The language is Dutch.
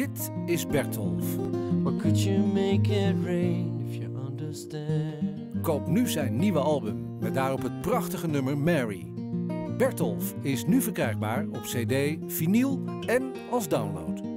Dit is Bertolf. Or could you make it rain if you understand? Koop nu zijn nieuwe album met daarop het prachtige nummer Mary. Bertolf is nu verkrijgbaar op cd, vinyl en als download.